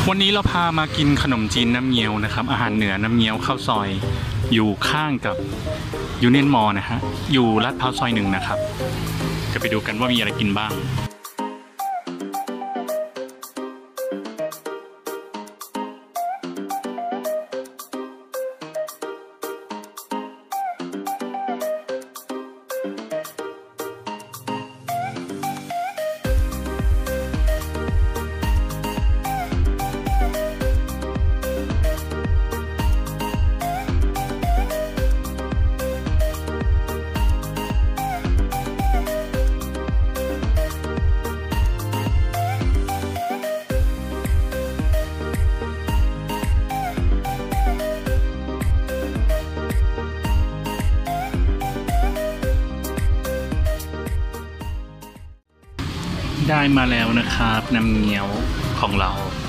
วันนี้เราพามากินขนมจีนน้ำเงี้ยวนะครับอาหารเหนือน้ำเงี้ยวข้าวซอยอยู่ข้างกับยูเนียนมอลล์นะฮะอยู่ลาดพร้าวซอย1นะครับจะไปดูกันว่ามีอะไรกินบ้างได้มาแล้วนะครับน้ำเงี้ยวของเรา